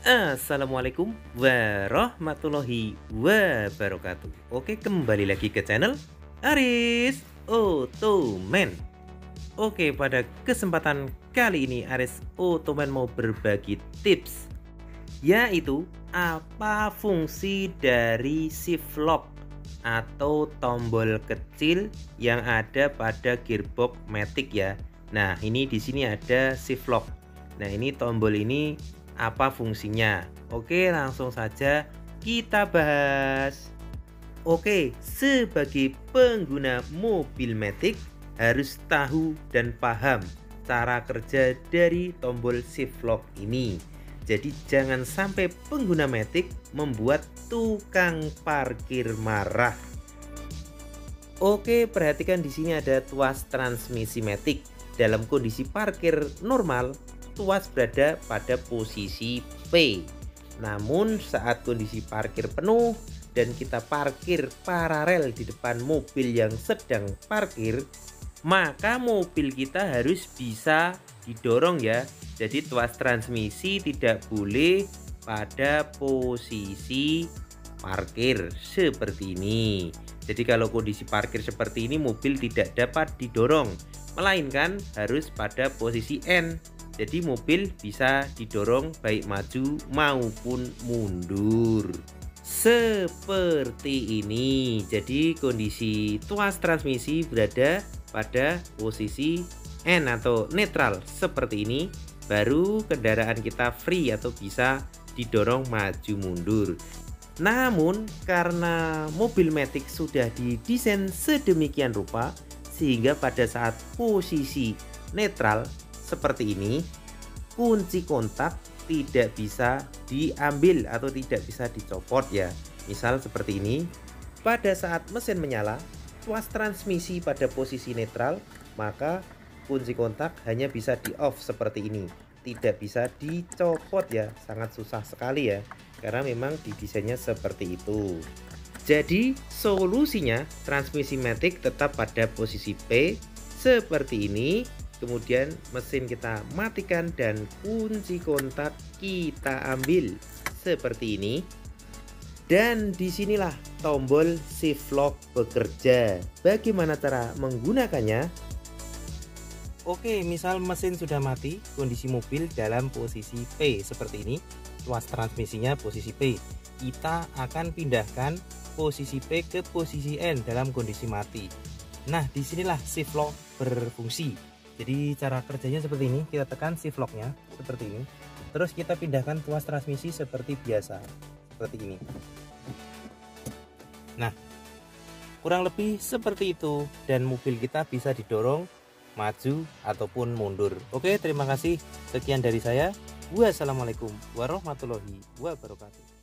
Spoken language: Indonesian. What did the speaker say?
Assalamualaikum warahmatullahi wabarakatuh. Oke, kembali lagi ke channel Aris Otoman. Oke, pada kesempatan kali ini Aris Otoman mau berbagi tips, yaitu apa fungsi dari shift lock atau tombol kecil yang ada pada gearbox matic ya. Nah, ini di sini ada shift lock. Nah, ini tombol ini apa fungsinya? Oke, langsung saja kita bahas. Oke, sebagai pengguna mobil matic harus tahu dan paham cara kerja dari tombol shift lock ini. Jadi jangan sampai pengguna matic membuat tukang parkir marah. Oke, perhatikan di sini ada tuas transmisi matic. Dalam kondisi parkir normal, tuas berada pada posisi P. Namun saat kondisi parkir penuh dan kita parkir paralel di depan mobil yang sedang parkir, maka mobil kita harus bisa didorong ya. Jadi tuas transmisi tidak boleh pada posisi parkir seperti ini. Jadi kalau kondisi parkir seperti ini, mobil tidak dapat didorong, melainkan harus pada posisi N. Jadi mobil bisa didorong baik maju maupun mundur seperti ini. Jadi kondisi tuas transmisi berada pada posisi N atau netral seperti ini, baru kendaraan kita free atau bisa didorong maju mundur. Namun karena mobil matic sudah didesain sedemikian rupa sehingga pada saat posisi netral seperti ini, kunci kontak tidak bisa diambil atau tidak bisa dicopot ya. Misal seperti ini, pada saat mesin menyala, tuas transmisi pada posisi netral, maka kunci kontak hanya bisa di off seperti ini, tidak bisa dicopot ya. Sangat susah sekali ya, karena memang didesainnya seperti itu. Jadi solusinya transmisi matic tetap pada posisi P seperti ini. Kemudian mesin kita matikan dan kunci kontak kita ambil seperti ini. Dan disinilah tombol shift lock bekerja. Bagaimana cara menggunakannya? Oke, misal mesin sudah mati, kondisi mobil dalam posisi P seperti ini, tuas transmisinya posisi P. Kita akan pindahkan posisi P ke posisi N dalam kondisi mati. Nah, disinilah shift lock berfungsi. Jadi cara kerjanya seperti ini, kita tekan shift locknya seperti ini, terus kita pindahkan tuas transmisi seperti biasa, seperti ini. Nah, kurang lebih seperti itu, dan mobil kita bisa didorong maju ataupun mundur. Oke, terima kasih, sekian dari saya. Wassalamualaikum warahmatullahi wabarakatuh.